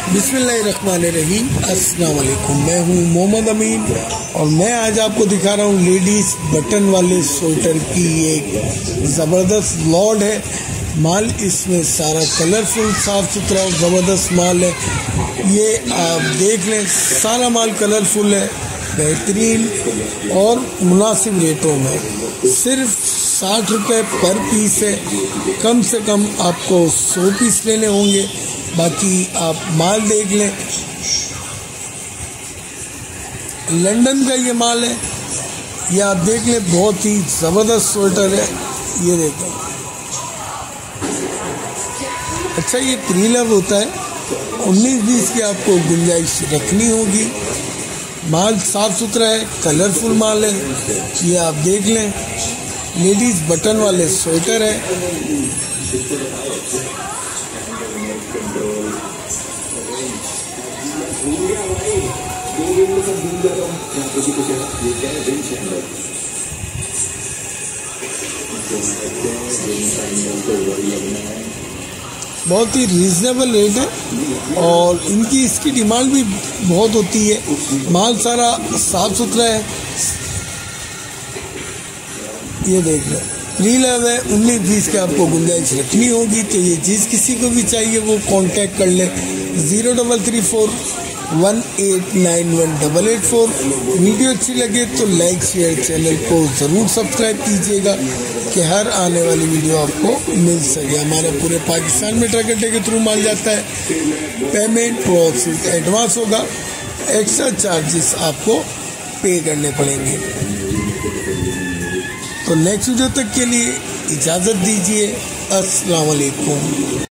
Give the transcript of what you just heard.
बिस्मिल्लाहिर्रहमानिर्रहीम। अस्सलाम वालेकुम। मैं हूँ मोहम्मद अमीन और मैं आज आपको दिखा रहा हूँ लेडीज़ बटन वाले स्वेटर की एक ज़बरदस्त लॉट है। माल इसमें सारा कलरफुल साफ़ सुथरा और ज़बरदस्त माल है। ये आप देख लें, सारा माल कलरफुल है, बेहतरीन और मुनासिब रेटों में। सिर्फ 60 रुपये पर पीस है। कम से कम आपको 100 पीस लेने होंगे। बाकी आप माल देख लें, लंदन का ये माल है। ये आप देख लें, बहुत ही ज़बरदस्त स्वेटर है। ये देखें, अच्छा ये प्री लव होता है। 19-20 की आपको गुंजाइश रखनी होगी। माल साफ़ सुथरा है, कलरफुल माल है। ये आप देख लें, लेडीज़ बटन वाले स्वेटर है। बहुत ही रीजनेबल रेट है और इसकी डिमांड भी बहुत होती है। माल सारा साफ सुथरा है। ये देख लो, प्री लव है। 19-20 के आपको गुंजाइश रखनी होगी। तो ये चीज़ किसी को भी चाहिए वो कांटेक्ट कर ले 0334 1891-884। वीडियो अच्छी लगे तो लाइक शेयर, चैनल को ज़रूर सब्सक्राइब कीजिएगा कि हर आने वाली वीडियो आपको मिल सके। हमारे पूरे पाकिस्तान में ट्रक अड्डे के थ्रू माल जाता है। पेमेंट प्रोसेस एडवांस होगा, एक्स्ट्रा चार्जेस आपको पे करने पड़ेंगे। तो नेक्स्ट वीडियो तक के लिए इजाज़त दीजिए। अस्सलाम वालेकुम।